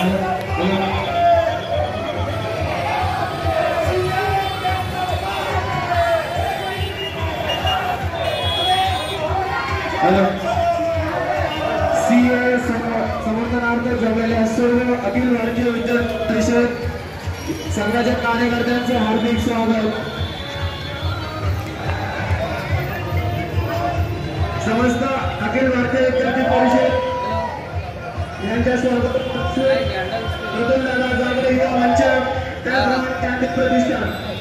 समर्थनार्थ जमलेल्या सर्व अखिल भारतीय विद्यार्थी परिषद संघाच्या कार्यकर्त्यांचे हार्दिक स्वागत। समस्त अखिल भारतीय विद्यार्थी परिषद यांच्या स्वागत प्रथम दादा जागरे युवा मंच त्याप्रमाणे प्रतिष्ठान